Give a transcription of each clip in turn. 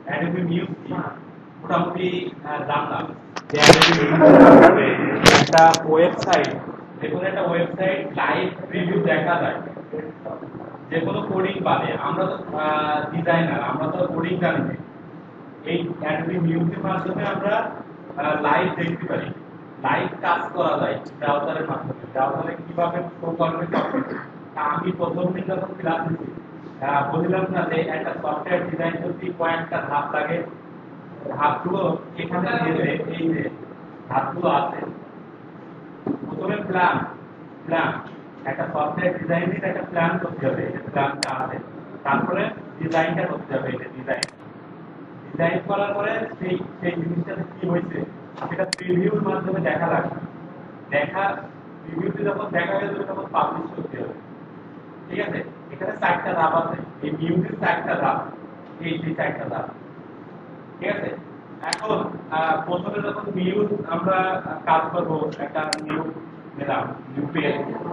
Adobe muse কি মোটামুটি জানলাম যে অ্যাডোবি মিউজ একটা ওয়েবসাইট, যে কোনো একটা ওয়েবসাইট লাইভ প্রিভিউ দেখা যায়, যে কোনো কোডিং বাদে। আমরা তো ডিজাইনার, আমরা তো কোডিং জানি না। এই অ্যাডোবি মিউজের মাধ্যমে আমরা লাইভ দেখতে পারি, লাইভ কাজ করা যায় ব্রাউজারের মাধ্যমে। ব্রাউজারে কিভাবে শো করবে সবকিছু। আমি প্রথম দিন যখন ক্লাস নিচ্ছি বললাম না যে একটা সফটওয়্যার ডিজাইন করতে কয়েকটা ধাপ লাগে। ধাপগুলো এখানে দিয়েছে, এই যে ধাপগুলো আছে। প্রথমে প্ল্যান, প্ল্যান একটা সফটওয়্যার ডিজাইনের একটা প্ল্যান করতে হবে, এই প্ল্যানটা আছে। তারপরে ডিজাইনটা করতে হবে, এই ডিজাইন। ডিজাইন করার পরে সেই সেই জিনিসটা কি হয়েছে সেটা প্রিভিউর মাধ্যমে দেখা লাগবে। দেখা প্রিভিউতে যখন দেখা হয়ে যাবে তখন পাবলিশ করতে হবে। ঠিক আছে, এখানে 4টা ধাপ আছে, এই মিউজিক 4টা ধাপ, এই 4টা ধাপ। ঠিক আছে, এখন প্রথমে যখন মিউজ আমরা কাজ করবো, একটা নিউ নিলাম, নিউ পেজ,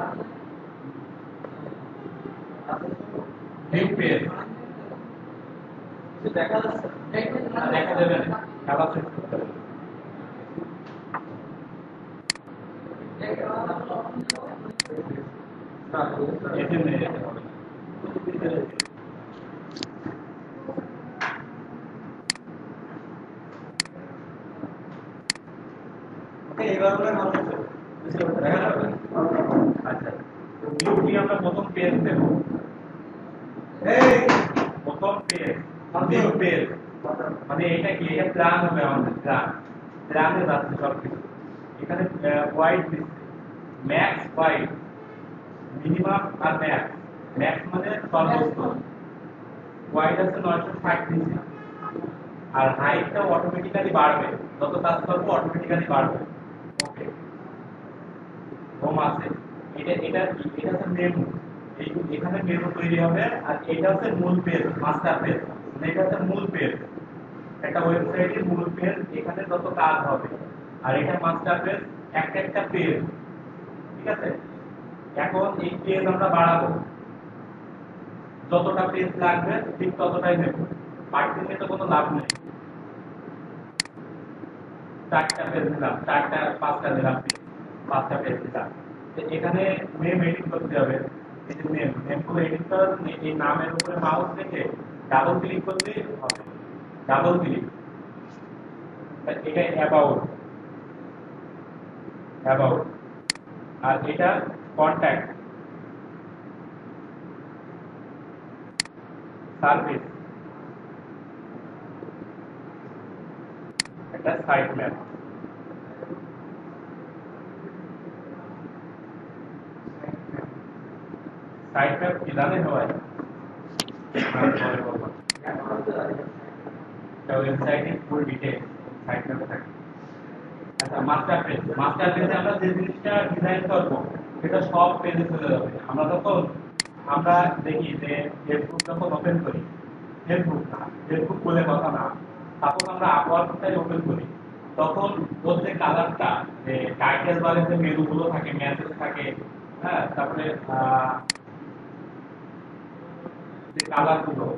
নিউ পেজ দেখা যাচ্ছে, দেখা যাবে না, খেলা শেষ করতে হবে। আচ্ছা, আমরা প্রথম পেজ দেব, প্রথম পেজ, নিউ পেজ মানে এটা কি? এটা প্ল্যান হবে আমাদের, প্ল্যান। প্ল্যানে যাচ্ছে সবকিছু। এখানে হোয়াইট দিচ্ছে, ম্যাক্স হোয়াইট, মিনিমাম আর ম্যাক্স। ম্যাক্স মানে সর্বোচ্চ, হোয়াইট আছে 960 দিচ্ছে। আর হাইটটা অটোমেটিক্যালি বাড়বে, যত কাজ করবো অটোমেটিক্যালি বাড়বে। ওকে, হোম আছে। এটা এটা এটা হচ্ছে মেনু, এই এখানে মেনু তৈরি হবে। আর এটা হচ্ছে মূল পেজ, মাস্টার পেজ। এটা হচ্ছে মূল পেজ, একটা ওয়েবসাইটের মূল পেজ, এখানে যত কাজ হবে। আর এটা মাস্টার পেজ, একটা একটা পেজ। ঠিক আছে, এখন এই পেজ আমরা বাড়াবো, যতটা পেজ লাগবে ঠিক ততটাই নেব, বাড়তি নিয়ে তো কোনো লাভ নেই। 4টা পেজ নিলাম, 4টা 5টা নিলাম, 5টা পেজ নিলাম। এখানে নেম এডিট করতে হবে। এই যে নেম, নেমগুলো এডিট করার জন্য এই নামের উপরে মাউস রেখে ডাবল ক্লিক করলে হবে, ডাবল ক্লিক। এটা অ্যাবাউট, অ্যাবাউট। আর এটা কন্ট্যাক্ট, সার্ভিস, একটা সাইট ম্যাপ। সাইট ম্যাপ কি জানেন হয়? ওয়েবসাইটের ফুল ডিটেইলস সাইট ম্যাপে থাকে। আচ্ছা, মাস্টার পেজ, মাস্টার পেজে আমরা যে জিনিসটা ডিজাইন করব সেটা সব পেজে চলে যাবে। আমরা তখন আমরা দেখি যে ফেসবুক যখন ওপেন করি, ফেসবুক না, ফেসবুক বলে কথা না, সাপোজ আমরা আপওয়ার্কটাই ওপেন করি, তখন ওর যে কালারটা, যে টাইটেল বারে যে মেনুগুলো থাকে, মেসেজ থাকে, হ্যাঁ, তারপরে যে কালারগুলো,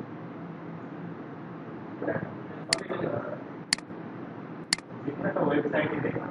যেকোনো একটা ওয়েবসাইটে দেখি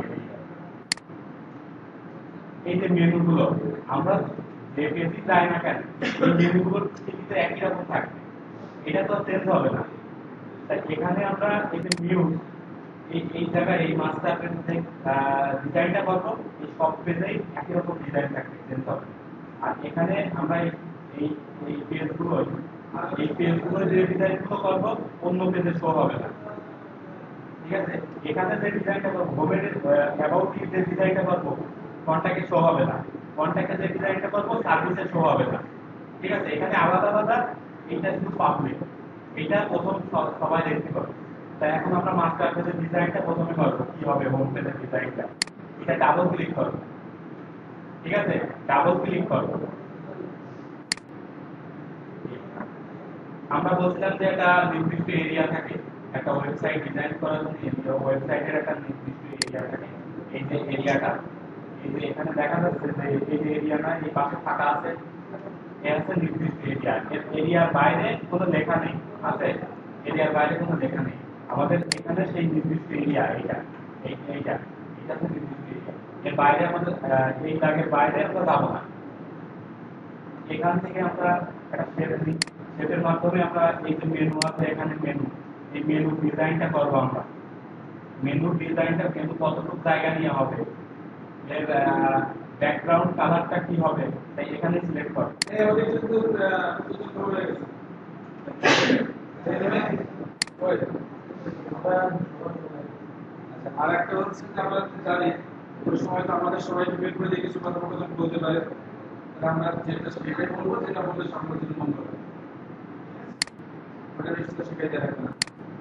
এই যে মেনুগুলো, আমরা যে পেজই যাই না কেন এই মেনুগুলোর কিন্তু একই রকম থাকে, এটা তো চেঞ্জ হবে না। তাই এখানে আমরা এই যে নিউজ, এই জায়গায় এই মাস্টার পেজে ডিজাইনটা করবো, এই সব পেজেই একই রকম ডিজাইন থাকবে, চেঞ্জ হবে। আর এখানে আমরা এই এই পেজগুলো, এই পেজগুলো যে ডিজাইনগুলো করবো অন্য পেজে শো হবে না। ঠিক আছে, এখানে যে ডিজাইনটা করবো, হোমের অ্যাবাউট যে ডিজাইনটা করবো কন্ট্যাক্টে শো হবে না, কন্ট্যাক্টে যে ডিজাইনটা করবো সার্ভিসে শো হবে না। ঠিক আছে, এখানে আলাদা আলাদা, এটা শুধু পাবলিক, এটা প্রথম সবাই দেখতে পাবে। তাই এখন আমরা মাস্টার পেজের ডিজাইনটা প্রথমে করবো, কি হবে হোম পেজের ডিজাইনটা, এটা ডাবল ক্লিক করবো। ঠিক আছে, ডাবল ক্লিক করবো। আমরা বলছিলাম যে একটা নির্দিষ্ট এরিয়া থাকে, একটা ওয়েবসাইট ডিজাইন করার জন্য ওয়েবসাইটের একটা নির্দিষ্ট এরিয়া থাকে। এই যে এরিয়াটা, এই যে এখানে দেখা যাচ্ছে যে এই যে এরিয়া না, এই পাশে ফাঁকা আছে, এই হচ্ছে নির্দিষ্ট এরিয়া। এর এরিয়ার বাইরে কোনো লেখা নেই, আছে এরিয়ার বাইরে কোনো লেখা নেই। আমাদের এখানে সেই নির্দিষ্ট এরিয়া এইটা, এইটা এটা হচ্ছে নির্দিষ্ট এরিয়া। এর বাইরে আমাদের এই দাগের বাইরে আমরা যাবো না। এখান থেকে আমরা একটা শেপ দিই, শেপের মাধ্যমে আমরা এই যে মেনু আছে এখানে মেনু, এই মেনু ডিজাইনটা করবো আমরা। মেনু ডিজাইনটা কিন্তু কতটুকু জায়গা নিয়ে হবে, এর ব্যাকগ্রাউন্ড কালারটা কি হবে, তাই এখানে সিলেক্ট করো। ওদের কিন্তু সুযোগ হয়ে গেছে। আচ্ছা, আর একটা হচ্ছে যে আমরা জানি ওই সময় তো আমাদের সবাই ডিবেট করে দিয়ে কিছু কথা বলতে পারে, আমরা যেটা সেটাই বলবো, যেটা বললে সামনের জন্য মঙ্গল হবে। ওটা নিশ্চিত শিখাই দেয় না।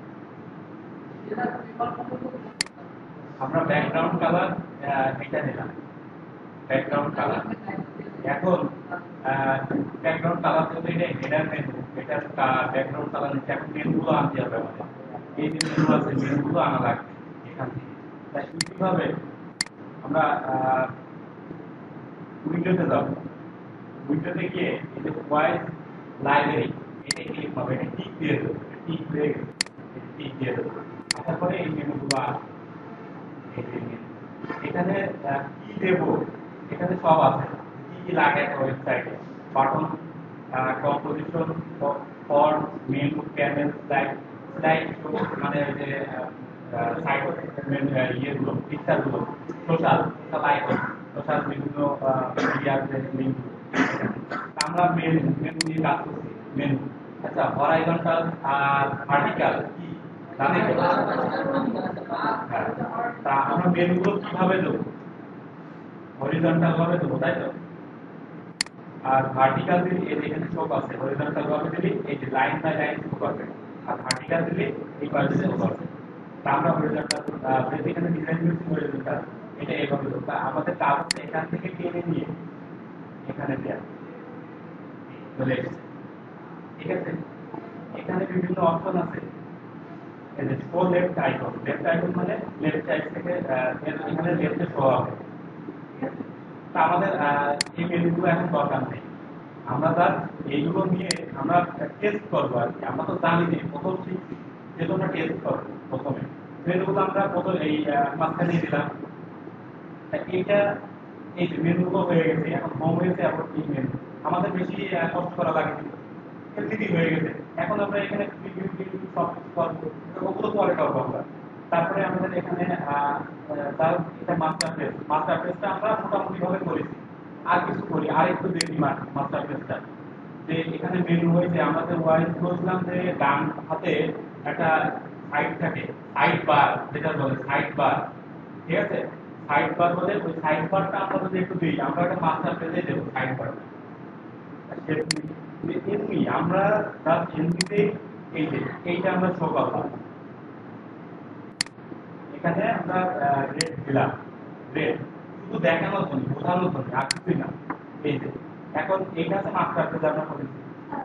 আমরা ব্যাকগ্রাউন্ড কালার এটা দিলাম, ব্যাকগ্রাউন্ড কালার। এখন ব্যাকগ্রাউন্ড কালার যদি এটা হেডার মেনু, এটার ব্যাকগ্রাউন্ড কালার নিচে এখন মেনুগুলো আনতে হবে আমাদের। এই যে মেনু আছে মেনুগুলো আনা লাগবে এখান থেকে। তাই কিভাবে আমরা উইন্ডোতে যাব, উইন্ডোতে গিয়ে এই যে ওয়াইজ লাইব্রেরি এটা ক্লিক হবে, এটা টিক দিয়ে দেবো, টিক হয়ে গেছে, টিক দিয়ে দেবো। আসার পরে এই মেনুগুলো আসবে। এখানে কি দেব, এখানে সব আছে, কি কি লাগে একটা ওয়েবসাইটে, button, composition, font, menu, panel, slide, slide মানে যে সাইড ইয়েগুলো, পিকচারগুলো, সোশ্যাল আইকন, সোশ্যাল বিভিন্ন মিডিয়ার যে লিঙ্ক। আমরা মেনু নিয়ে কাজ করছি, মেনু। আচ্ছা, হরাইজন্টাল আর ভার্টিক্যাল কি জানেন? তা আমরা মেনুগুলো কিভাবে দেবো? হরিজন্টাল ভাবে দেবো, তাই তো? আর ভার্টিক্যাল দিলে এখানে শো আছে, হরিজন্টাল ভাবে দিলে এই যে লাইন বাই লাইন শো করবে, আর ভার্টিক্যাল দিলে এই পাশে শো করবে। তা আমরা হরিজন্টাল এখানে ডিজাইন করছি হরিজন্টাল, এটা এইভাবে দেবো। তা আমাদের কাজ হচ্ছে এখান থেকে টেনে নিয়ে এখানে দেওয়া, চলে এসেছে। ঠিক আছে, এখানে বিভিন্ন অপশন আছে। এই যে show left icon, left icon মানে লেফট সাইড থেকে এখানে লেফটে শো হবে। তা আমাদের এই মেনুগুলো এখন দরকার নেই, আমরা তার এইগুলো নিয়ে আমরা টেস্ট করবো আর কি। আমরা তো জানি যে প্রথম শিখছি, যেহেতু আমরা টেস্ট করবো প্রথমে মেনুগুলো আমরা প্রথম এই মাঝখানে দিলাম। এইটা এই যে মেনুগুলো হয়ে গেছে, এখন হোম হয়েছে, এখন এই মেনু আমাদের বেশি কষ্ট করা লাগে, এমনিতে হয়ে গেছে। এখন আমরা এখানে সব কিছু করবো, ওগুলো পরে করবো আমরা। তারপরে আমাদের এখানে তার এটা মাস্টার পেজটা আমরা মোটামুটি ভাবে করেছি। আর কিছু করি, আর একটু দেখি মাস্টার পেজটা যে এখানে মেনু হয়েছে। আমাদের ওয়াইজ বলছিলাম যে ডান হাতে একটা সাইড থাকে, সাইড বার যেটা বলে সাইড বার। ঠিক আছে, সাইড বার বলে ওই সাইড বারটা আমরা যদি একটু দিই, আমরা একটা মাস্টার পেজে দেবো সাইড বার। এমনি আমরা তার এমনিতে এই যে এইটা আমরা শো করলাম, এখানে আমরা রেড দিলাম, রেড শুধু দেখানোর জন্য, বোঝানোর জন্য, আর কিছুই না। এই যে এখন এইটা আছে মাস্টার পেজ আমরা করেছি।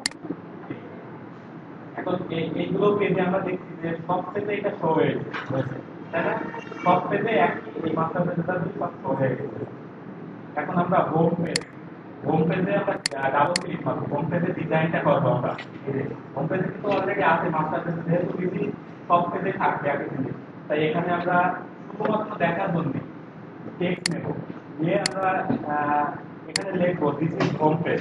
এখন এইগুলো পেজে আমরা দেখছি যে সব পেজে এটা শো হয়েছে, তাই না? সব পেজে একই এই মাস্টার পেজটা সব শো হয়ে গেছে। এখন আমরা হোম পেজ, হোম পেজে আমরা ডাবল ক্লিক করব, হোম পেজে ডিজাইনটা করব আমরা। এই যে হোম পেজে কিন্তু অলরেডি আছে মাস্টার পেজ, যেহেতু বিজি সব পেজে থাকবে একই জিনিস, তাই এখানে আমরা শুধুমাত্র দেখার জন্য টেক্সট নেব, নিয়ে আমরা এখানে লিখব দিস ইজ হোম পেজ।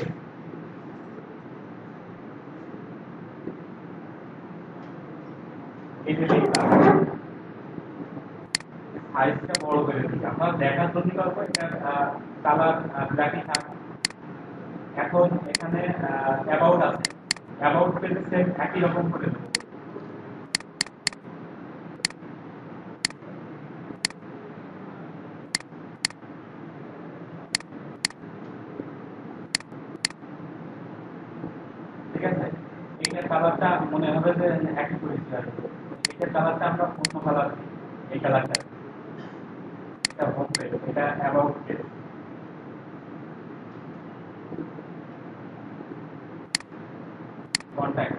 এই যে লিখলাম, সাইজটা বড় করে দিই, আমরা দেখার জন্য করব। এটা কালার ব্ল্যাকই থাকবে। এখন এখানে অ্যাবাউট আছে, অ্যাবাউট পেজে সেম একই রকম করে দেবো। ঠিক আছে, এইটার কালারটা মনে হবে যে একই করেছি আর কি। এইটার কালারটা আমরা অন্য কালার দিই, এই কালারটা, এটা হোম পেজ, এটা অ্যাবাউট পেজ। কন্ট্যাক্ট,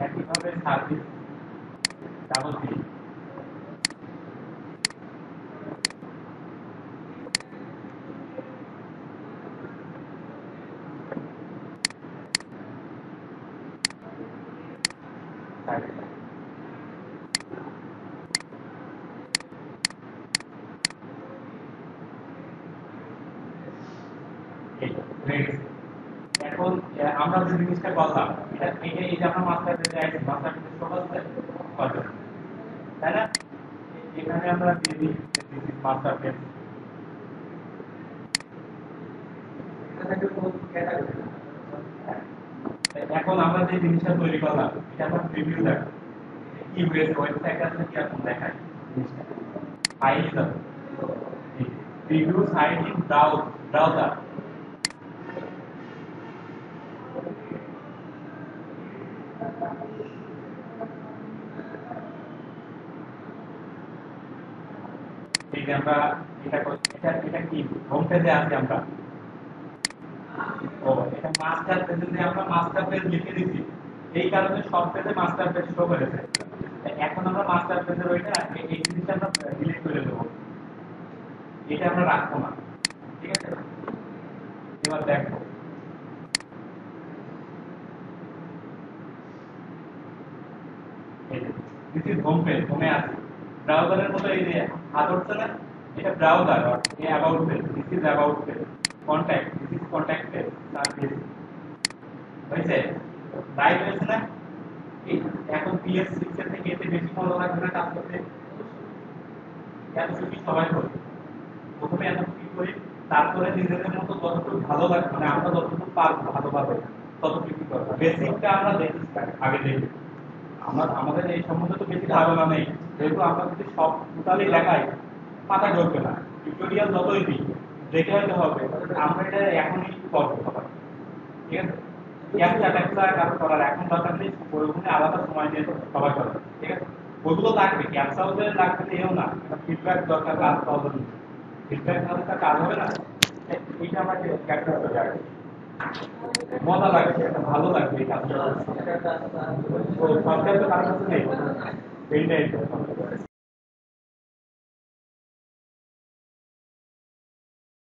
একইভাবে সার্ভিস ডাবল ক্লিক এখন আমরা যে জিনিসটা করলাম এটা এই যে আমরা মাস্টার পেজে আইছি মাস্টার পেজে সহজ করবে তাই না এখানে আমরা দিয়ে দিই মাস্টার পেজ এখন আমরা যে জিনিসটা তৈরি করলাম এটা আমরা প্রিভিউ দেখো কি হয়েছে ওয়েবসাইট আছে কি এখন দেখাই জিনিসটা ফাইল দাও প্রিভিউ সাইট ইন ব্রাউজার এই যে আমরা এটা কি হোম পেজে আছি আমরা ও এটা মাস্টার পেজে যে আমরা মাস্টার পেজ লিখে দিছি এই কারণে সব পেজে মাস্টার পেজ শো করেছে এখন আমরা মাস্টার পেজের ওইটা এই জিনিসটা আমরা ডিলিট করে দেবো এটা আমরা রাখবো না ঠিক আছে এবার দেখো দিস ইজ হোম পেজ হোমে আছে ব্রাউজারের মতো এই যে হাত উঠছে না এটা ব্রাউজার এই about page this is about page contact this is contact page service হয়েছে রাইট হয়েছে না এখন PS6 এর থেকে এতে বেশি ভালো লাগবে না কাজ করতে এতটুকু সবাই করে প্রথমে এতটুকু করি তারপরে নিজেদের মতো যতটুকু ভালো লাগবে মানে আমরা যতটুকু পারবো ভালোভাবে ততটুকু করবো বেসিকটা আমরা দেখি আগে দেখি আমাদের এই সম্বন্ধে তো বেশি ধারণা নেই যেহেতু আমরা যদি সব টোটালি দেখাই মাথা ঢুকবে না টিউটোরিয়াল যতই দিই দেখে হয়তো হবে আমরা এটা এখনই করবো সবাই ঠিক আছে ক্যাপচা কারো করার এখন দরকার নেই ওইগুলো আলাদা সময় দিয়ে সবাই করবে ঠিক আছে ওগুলো লাগবে ক্যাপচা ওদের লাগবে এও না ফিডব্যাক দরকার কাজ পাওয়া ফিডব্যাক তাহলে তার কাজ হবে না এইটা আমাকে ক্যাপচা করে যাবে মজা লাগছে ভালো লাগবে এই কাজটা সরকার তো কারো কাছে নেই এইটাই